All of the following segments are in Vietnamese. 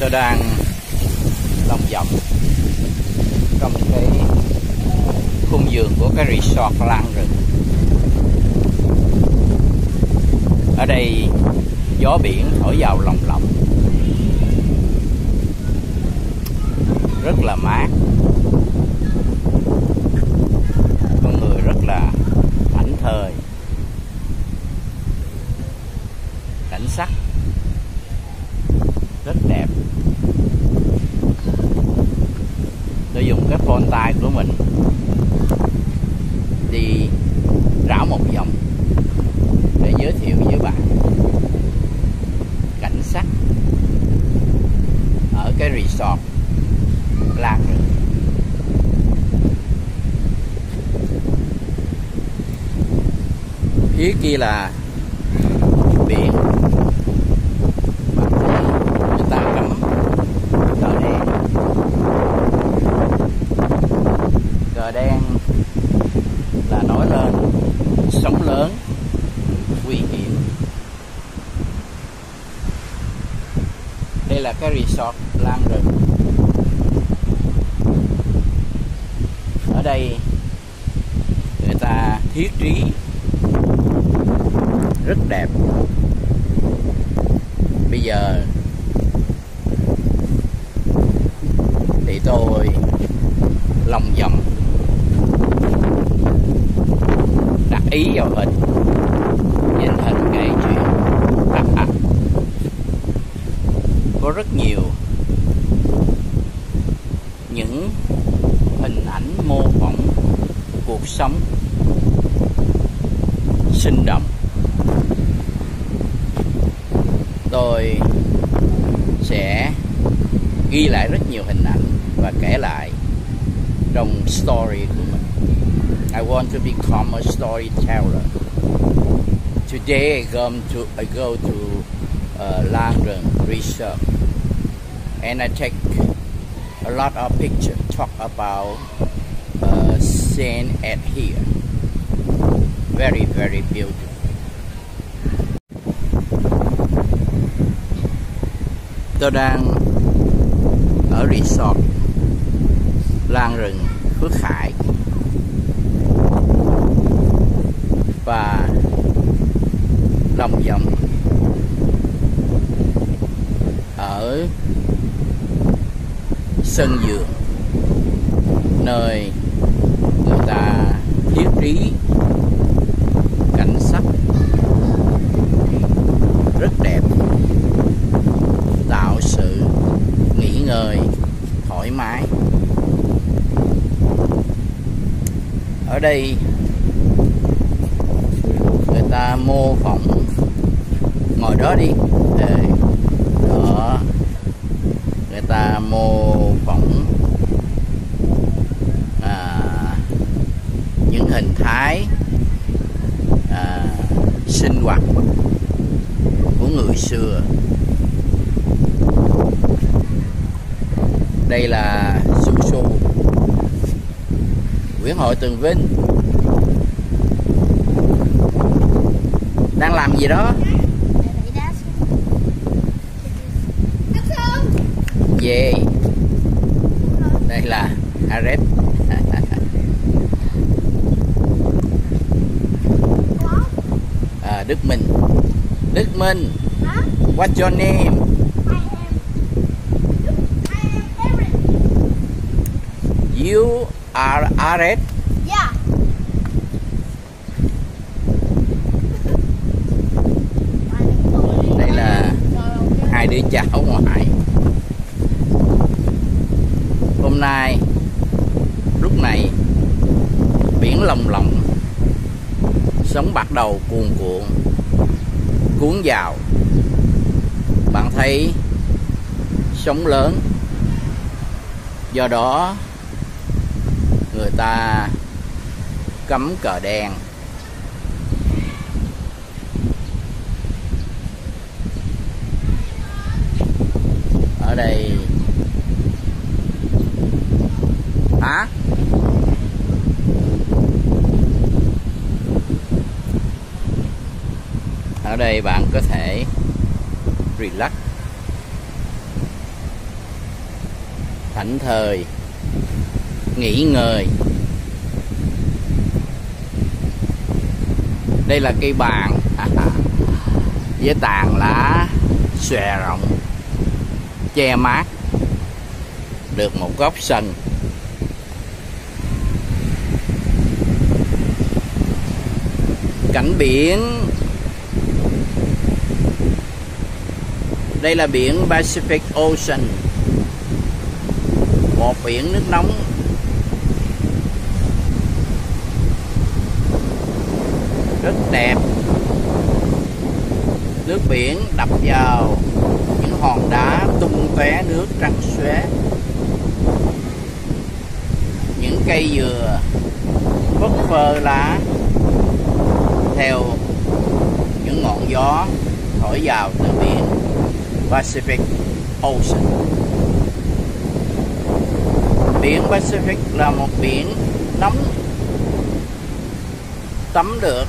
Tôi đang lòng vòng trong cái khung vườn của cái resort Lan Rừng. Ở đây gió biển thổi vào lồng lộng, rất là mát, con người rất là thảnh thơi, cảnh sắc rất đẹp. Tôi dùng cái phone tay của mình đi rảo một vòng để giới thiệu với bạn cảnh sắc ở cái resort Lan Rừng. Phía kia là biển, bạn thấy người ta cắm cờ đen. Cờ đen là nói lên sóng lớn, nguy hiểm. Đây là cái resort Lan Rừng. Ở đây người ta thiết trí rất đẹp. Bây giờ thì tôi lòng vòng đặt ý vào hình, nhìn hình kể chuyện. Có rất nhiều những hình ảnh mô phỏng cuộc sống sinh động. Tôi sẽ ghi lại rất nhiều hình ảnh và kể lại trong story của mình. I want to become a storyteller. Today I go to Lan Rừng Resort and I take a lot of pictures, talk about scene at here. Very, very beautiful. Tôi đang ở resort Lan Rừng Phước Hải và lòng vòng ở sân vườn, nơi người ta thiết trí cảnh sắc rất đẹp, tạo sự nghỉ ngơi thoải mái. Ở đây người ta mô phỏng, ngồi đó đi, đó, người ta mô phỏng những hình thái sinh hoạt của người xưa. Đây là Su Su, Nguyễn Hội Tường Vinh đang làm gì đó? Về. Đây là Aret. Đức Minh. Đức Minh. What's your name? You are Aret? Yeah. Đây là hai đứa cháu ngoại. Hôm nay lúc này biển lồng lộng, sóng bắt đầu cuồn cuộn cuốn vào. Bạn thấy sóng lớn, do đó người ta cắm cờ đen. Ở đây hả? Ở đây bạn có thể relax, thảnh thơi, nghỉ ngơi. Đây là cây bàng với tàn lá xòe rộng che mát được một góc sân. Cảnh biển, đây là biển Pacific Ocean, một biển nước nóng rất đẹp. Nước biển đập vào những hòn đá tung tóe nước trắng xóa. Những cây dừa phất phơ lá theo những ngọn gió thổi vào từ biển Pacific Ocean. Biển Pacific là một biển nóng, tắm được.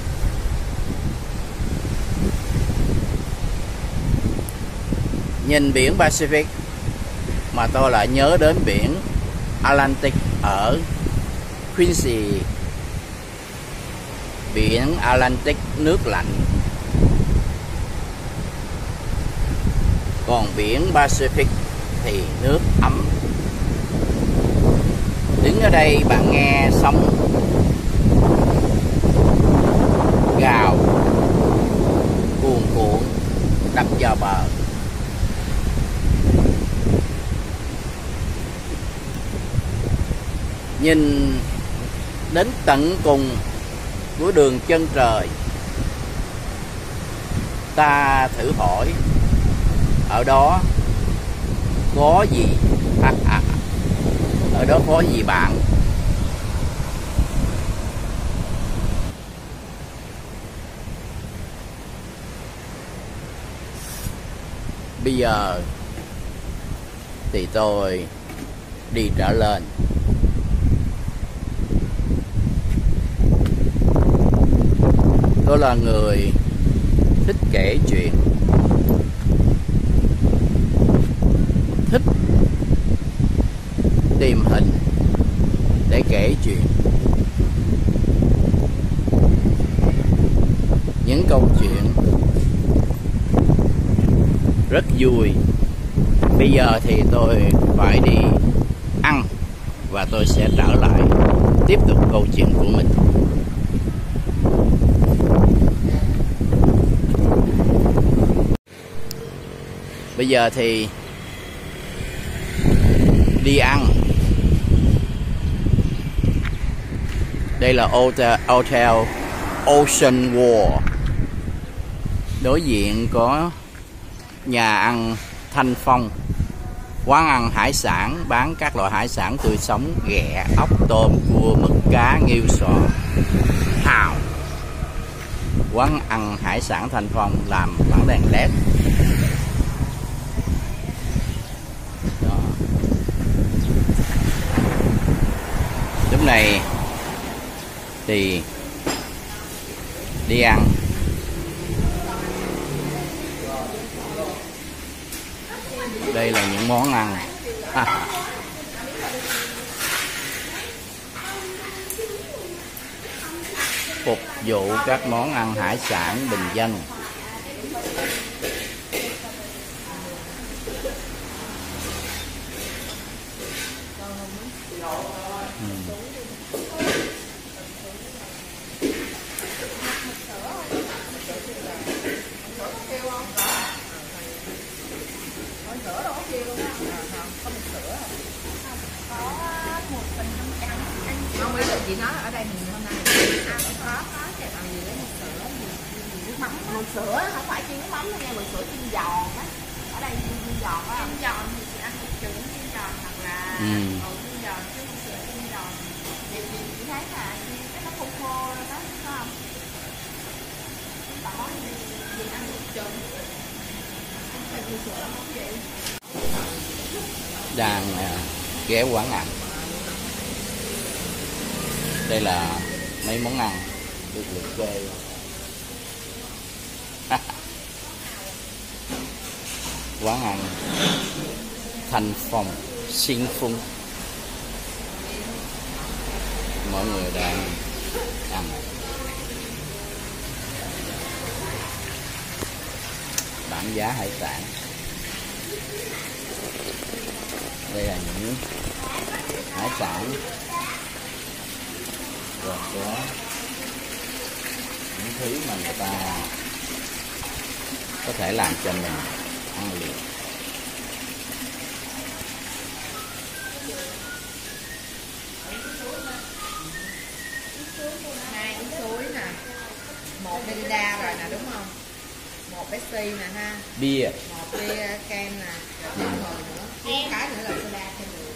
Nhìn biển Pacific mà tôi lại nhớ đến biển Atlantic ở Quincy. Biển Atlantic nước lạnh, còn biển Pacific thì nước ấm. Đứng ở đây bạn nghe sóng gào cuồn cuộn đập vào bờ. Nhìn đến tận cùng của đường chân trời, ta thử hỏi ở đó có gì? Ở đó có gì bạn? Bây giờ thì tôi đi trở lên. Tôi là người thích kể chuyện, thích tìm hình để kể chuyện. Những câu chuyện rất vui. Bây giờ thì tôi phải đi ăn và tôi sẽ trở lại tiếp tục câu chuyện của mình. Bây giờ thì đi ăn. Đây là Hotel Ocean World. Đối diện có nhà ăn Thanh Phong, quán ăn hải sản bán các loại hải sản tươi sống: ghẹ, ốc, tôm, cua, mực, cá, nghêu, sò, hào. Quán ăn hải sản Thanh Phong làm bằng đèn led. Lúc này thì đi ăn. Đây là những món ăn. Phục vụ các món ăn hải sản bình dân. Không biết được chị nói ở đây mình hôm nay ăn có cái bằng gì đấy, nước mắm, bột sữa không phải chiên nước mắm đâu nha, bột sữa chiên giòn á. Ở đây chiên giòn á. Chiên giòn thì chị ăn một chữ chiên giòn hoặc là chiên giòn chứ bột sữa chiên giòn. Thì chị thấy là cái nó khô khô đó, phải không? Bạn món gì ăn một chữ? Bột sữa là món gì? Đang ghé quán ăn. Đây là mấy món ăn được liệt kê. Quán ăn Thanh Phong Xin Phung. Mọi người đang ăn bảng giá hải sản. Đây là những hải sản rồi có những thứ mà người ta có thể làm cho mình ăn liền. Hai cái suối nè, một Merida rồi nè, đúng không? Một Pepsi nè ha, Bia, một bia kem nè, rồi hồi nữa, cái nữa là soda thêm được.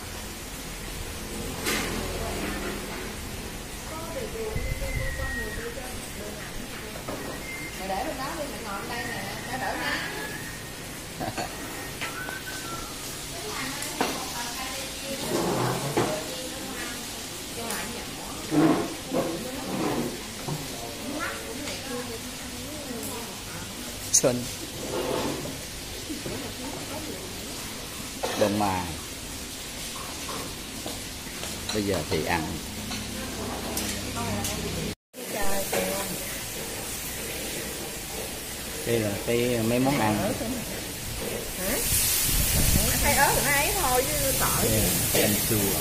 Mày để bên đó đi, mày ngồi bên đây nè, nó đỡ nắng. Xuân, Đông Mai. Bây giờ thì ăn. Đây là cái mấy món ăn. Hả? Thay ớt thì nó ấy thôi chứ tỏi. Canh chua.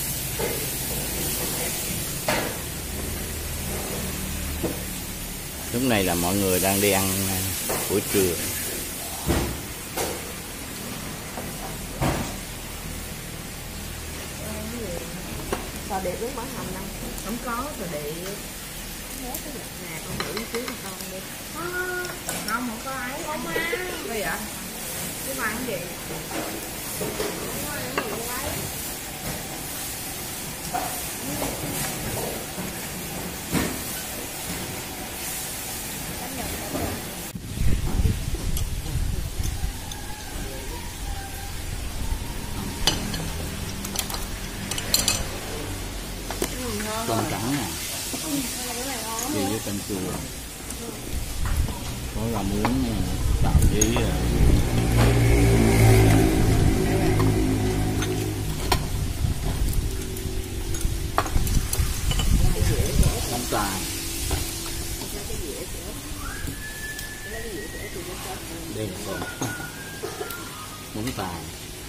Lúc này là mọi người đang đi ăn buổi trưa. Sò điệp với mỡ hầm đâu? Không có sò điệp. Nè con thử chút con đi. Không có ấy. Không á. Bây giờ chứ mà ăn gì? Không có ăn gì ấy. Tôm trắng nè, đi với canh chua, có là muốn tạo với nấm tài. Đây là tôm nấm tài.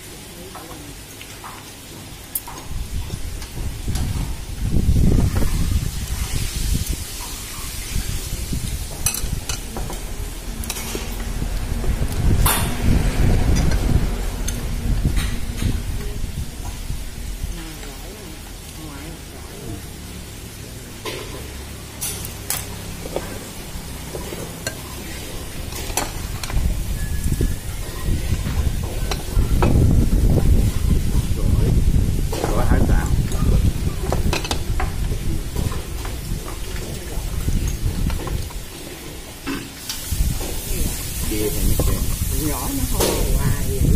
Bia thì nó kèm Nhỏ nó không hoài vậy.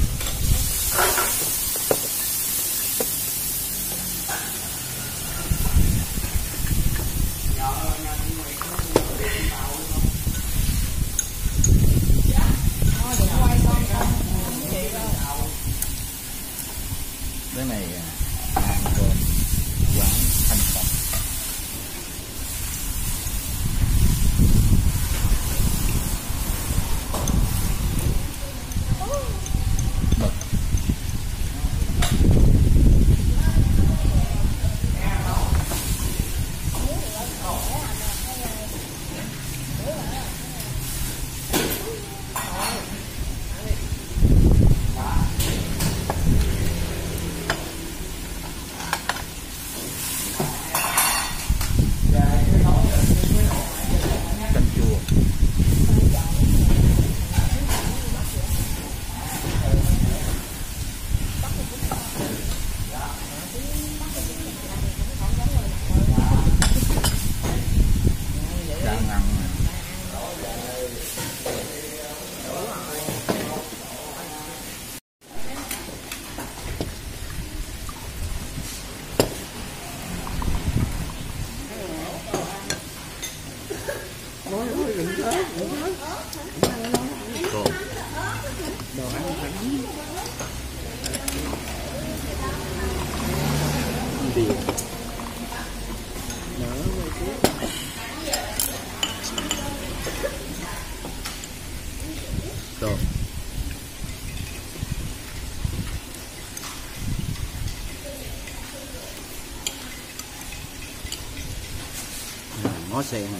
cái này ăn cơm quán Thanh Phong. Mực canh chua. Đang ăn cơm. Đồ ăn phải nóng. tôm. Ngó sen này.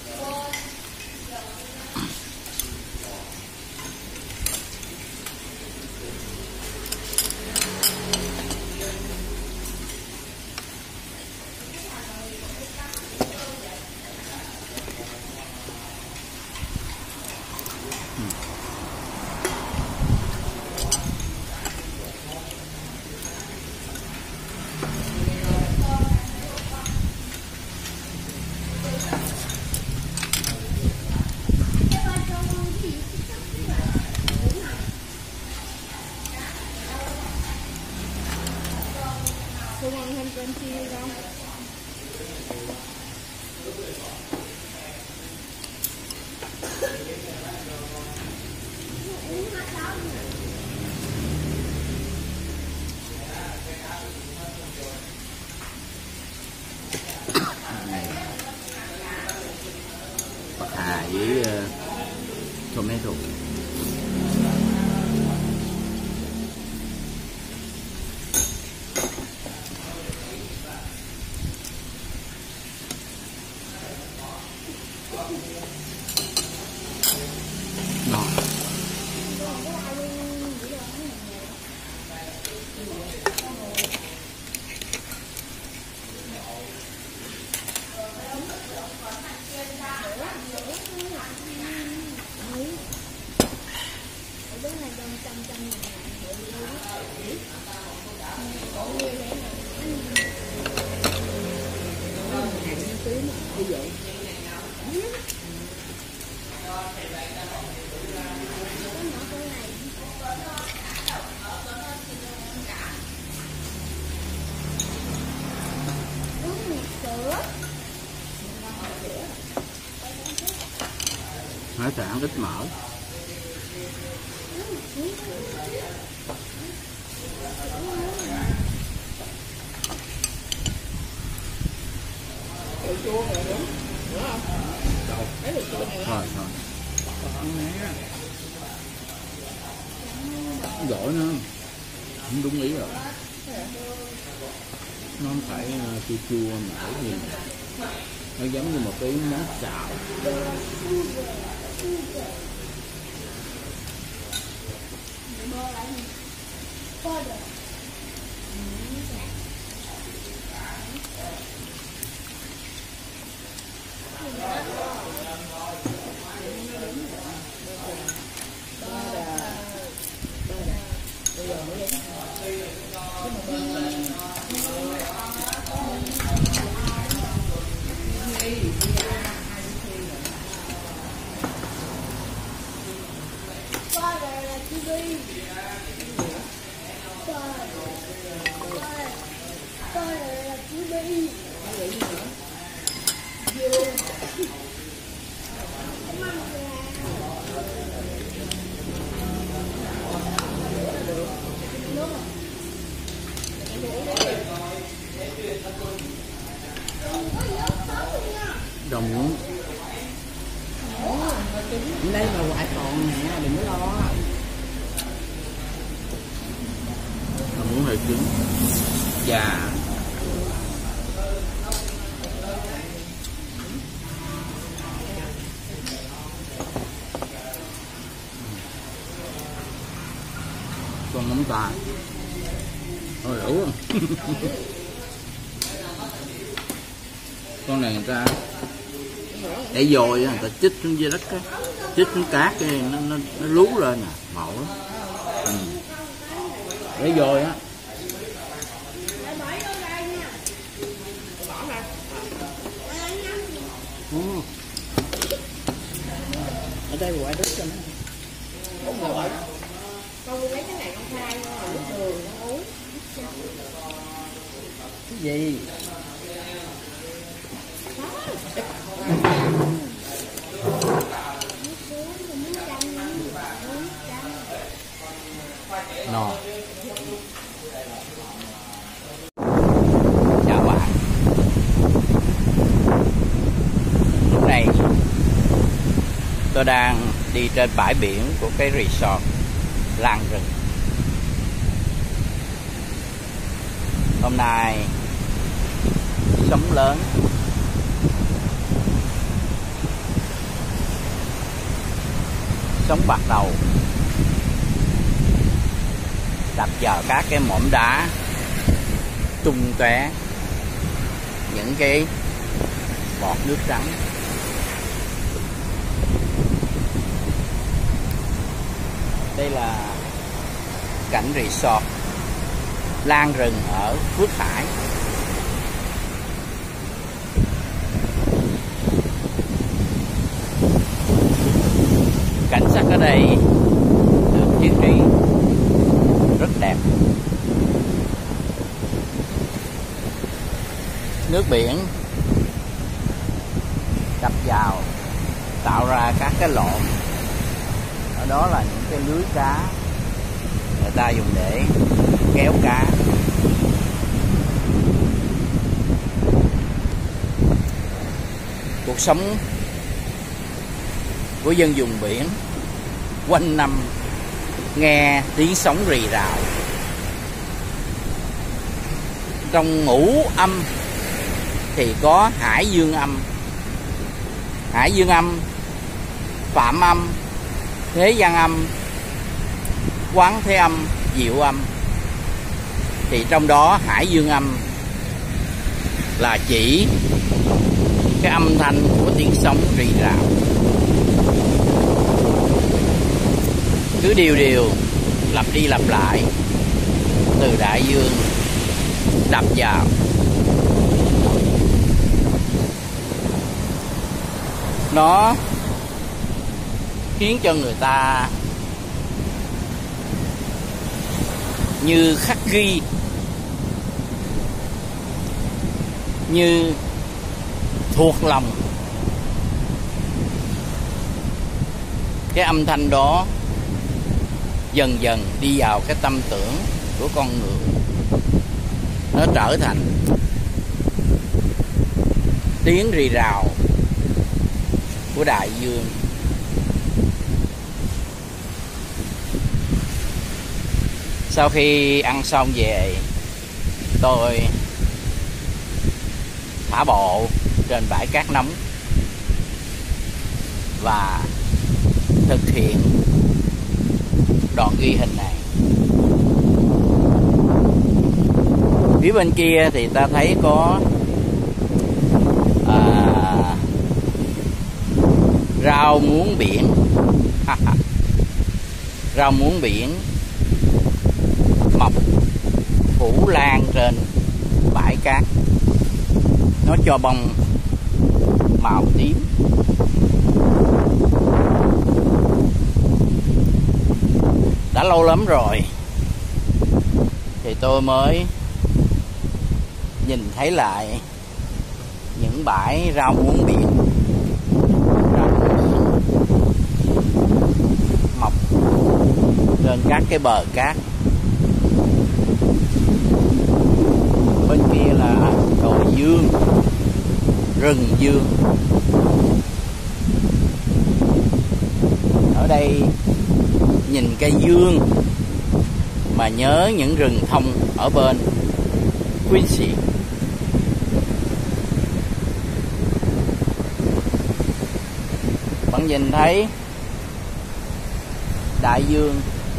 Phương ăn thêm cơm chiên không? Bạc hà với tomato. Ngon. Hải sản ít mỡ. Chua rồi đúng không? Đấy là chua này. Thôi. Giỏi nữa. Không đúng ý rồi. Nó không phải chua chua mỡ gì. Nó giống như một cái món xào. Đồng muốn đây là quả còn nè, đừng có lo. Đồng muốn hơi cứng. Dạ. Con nấm ta. Thôi đủ không? Con này người ta để dồi người ta chích xuống dưới đất cái chích xuống cát cái nó lú lên nè, ngộ lắm. Để dồi á. Ở đây quả đứt cho nó. Con lấy cái này con khai nước đường con uống. Cái gì? No. Chào bạn. Lúc này tôi đang đi trên bãi biển của cái resort Lan Rừng. Hôm nay sóng lớn, sóng bắt đầu đập vào các cái mỏm đá, tung tóe những cái bọt nước trắng. Đây là cảnh resort Lan Rừng ở Phước Hải. Cảnh sắc ở đây được thiết trí rất đẹp. Nước biển đập vào tạo ra các cái lỗ. Ở đó là những cái lưới cá người ta dùng để kéo cá. Cuộc sống của dân vùng biển quanh năm nghe tiếng sóng rì rào. Trong ngũ âm thì có hải dương âm. Hải dương âm, phạm âm, thế gian âm, quán thế âm, diệu âm. Thì trong đó hải dương âm là chỉ cái âm thanh của tiếng sóng rì rào, cứ đều lặp đi lặp lại từ đại dương đập vào. Nó khiến cho người ta như khắc ghi, như thuộc lòng cái âm thanh đó, dần dần đi vào cái tâm tưởng của con người. Nó trở thành tiếng rì rào của đại dương. Sau khi ăn xong về, tôi thả bộ trên bãi cát nóng và thực hiện đoạn ghi hình này. Phía bên kia thì ta thấy có rau muống biển. Rau muống biển mọc phủ lan trên bãi cát. Nó cho bông màu tím. Đã lâu lắm rồi thì tôi mới nhìn thấy lại những bãi rau muống biển. Rau muống biển mọc trên các cái bờ cát. Bên kia là đồi dương, rừng dương. Ở đây nhìn cây dương mà nhớ những rừng thông ở bên Quincy. Bạn nhìn thấy đại dương,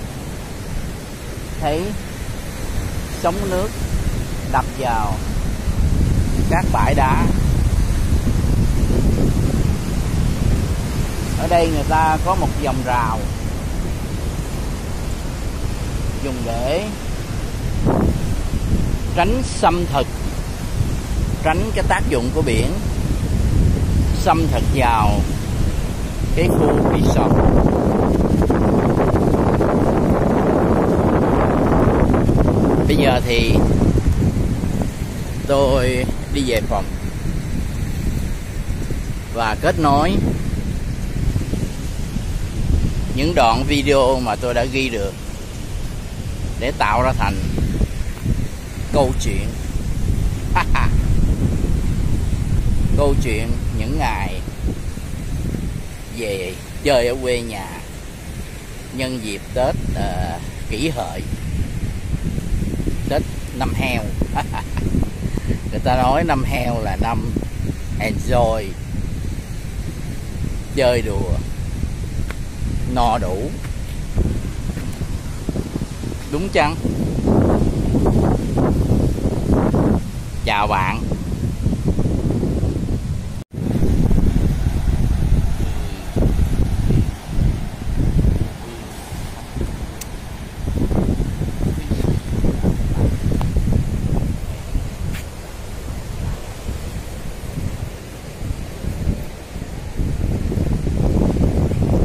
thấy sóng nước đập vào các bãi đá. Ở đây người ta có một vòng rào dùng để tránh xâm thực, tránh cái tác dụng của biển xâm thực vào cái khu resort. Bây giờ thì tôi đi về phòng và kết nối những đoạn video mà tôi đã ghi được để tạo ra thành câu chuyện. Câu chuyện những ngày về chơi ở quê nhà nhân dịp Tết Kỷ Hợi, Tết năm heo. Người ta nói năm heo là năm enjoy, chơi đùa, no đủ. Đúng chăng? Chào bạn.